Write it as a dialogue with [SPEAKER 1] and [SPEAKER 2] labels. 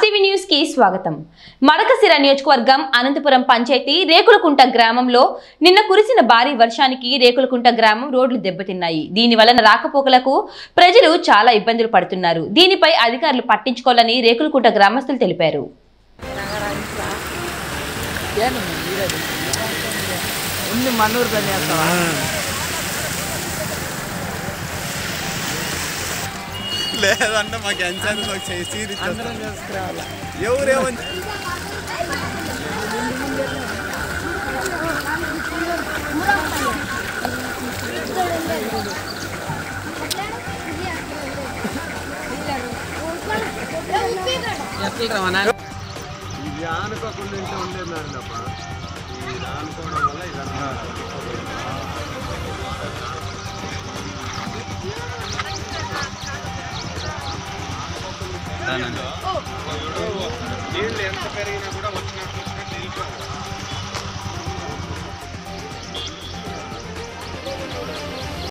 [SPEAKER 1] RTV news కి స్వాగతం. మడకశిర నియోజకవర్గం అనంతపురం పంచాయతీ రేకులకుంట గ్రామంలో నిన్న కురిసిన భారీ వర్షానికి రేకులకుంట గ్రామం రోడ్లు దెబ్బతిన్నాయి. దీని వలన రాకపోకలకు ప్రజలు చాలా ఇబ్బందులు పడుతున్నారు. దీనిపై అధికారులు పట్టించుకోవాలని రేకులకుంట గ్రామస్తులు తెలిపారు.
[SPEAKER 2] లేదంటే మాకు ఎంచాలి ఎవరేమని ఇది ఆనుకోకుండా ఉండేదండి ఇది ఆనుకోవడం వల్ల ఇదంతా నీళ్ళు ఎంత పెరిగినా కూడా వచ్చినట్టు